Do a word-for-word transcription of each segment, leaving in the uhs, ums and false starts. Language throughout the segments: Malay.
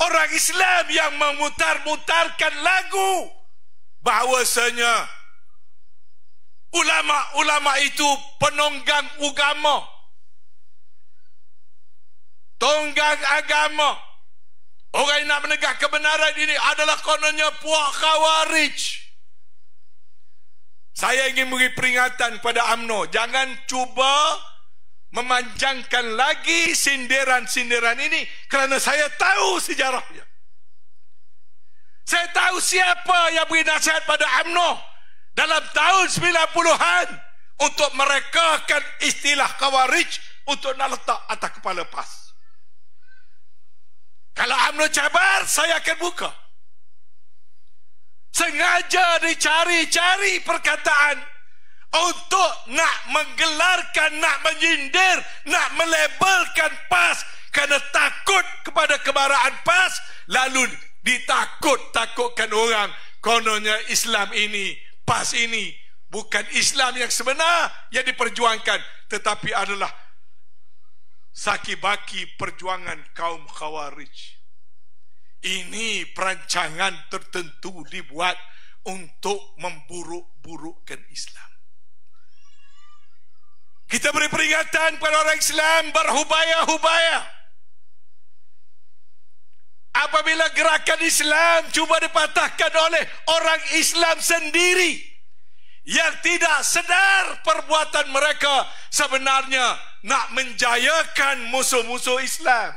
orang Islam yang memutar-mutarkan lagu bahawasanya ulama-ulama itu penonggang agama, tonggang agama. Orang yang nak menegak kebenaran ini adalah kononnya puak Khawarij. Saya ingin beri peringatan kepada U M N O, jangan cuba memanjangkan lagi sindiran-sindiran ini, kerana saya tahu sejarahnya. Saya tahu siapa yang beri nasihat pada U M N O dalam tahun sembilan puluhan untuk merekakan istilah Khawarij untuk nak letak atas kepala PAS. Kalau U M N O cabar, saya akan buka. Sengaja dicari-cari perkataan untuk nak menggelarkan, nak menyindir, nak melabelkan PAS kerana takut kepada kemarahan PAS, lalu ditakut-takutkan orang kononnya Islam ini, PAS ini bukan Islam yang sebenar yang diperjuangkan, tetapi adalah saki-baki perjuangan kaum Khawarij. Ini perancangan tertentu dibuat untuk memburuk-burukkan Islam. Kita beri peringatan kepada orang Islam berhubaya-hubaya. Apabila gerakan Islam cuba dipatahkan oleh orang Islam sendiri yang tidak sedar perbuatan mereka sebenarnya nak menjayakan musuh-musuh Islam.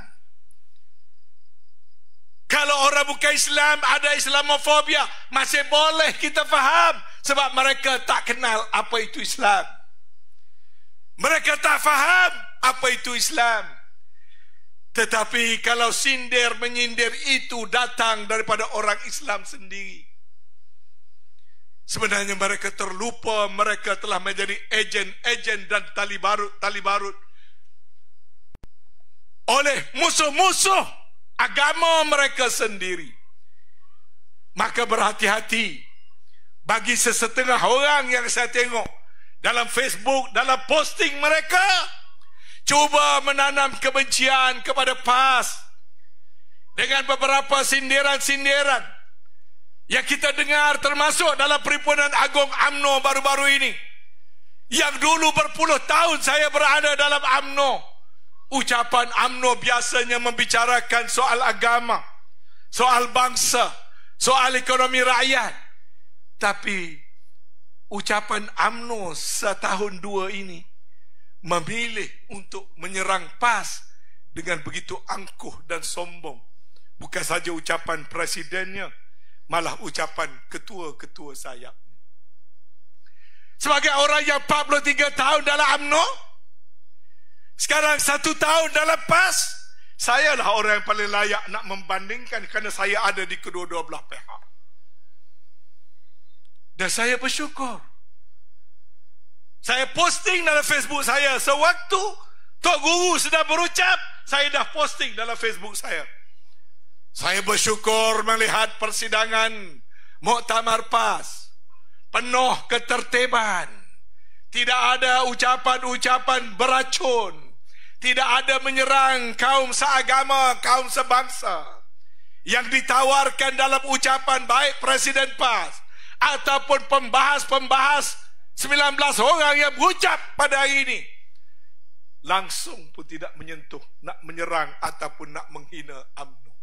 Kalau orang bukan Islam ada Islamofobia, masih boleh kita faham, sebab mereka tak kenal apa itu Islam. Mereka tak faham apa itu Islam. Tetapi kalau sindir menyindir itu datang daripada orang Islam sendiri, sebenarnya mereka terlupa mereka telah menjadi ejen-ejen dan tali barut-tali barut oleh musuh-musuh agama mereka sendiri. Maka berhati-hati bagi sesetengah orang yang saya tengok dalam Facebook, dalam posting mereka, cuba menanam kebencian kepada PAS dengan beberapa sindiran-sindiran yang kita dengar, termasuk dalam Perhimpunan Agung U M N O baru-baru ini, yang dulu berpuluh tahun saya berada dalam U M N O. Ucapan U M N O biasanya membicarakan soal agama, soal bangsa, soal ekonomi rakyat. Tapi ucapan U M N O setahun dua ini memilih untuk menyerang PAS dengan begitu angkuh dan sombong. Bukan saja ucapan presidennya, malah ucapan ketua-ketua sayap. Sebagai orang yang empat puluh tiga tahun dalam U M N O, sekarang satu tahun dalam PAS, saya lah orang yang paling layak nak membandingkan kerana saya ada di kedua-dua belah pihak. Dan saya bersyukur. Saya posting dalam Facebook saya, sewaktu Tok Guru sedang berucap, saya dah posting dalam Facebook saya. Saya bersyukur melihat persidangan Muktamar PAS penuh ketertiban. Tidak ada ucapan-ucapan beracun. Tidak ada menyerang kaum seagama, kaum sebangsa. Yang ditawarkan dalam ucapan baik Presiden PAS ataupun pembahas-pembahas sembilan belas orang yang berucap pada hari ini, langsung pun tidak menyentuh, nak menyerang ataupun nak menghina U M N O.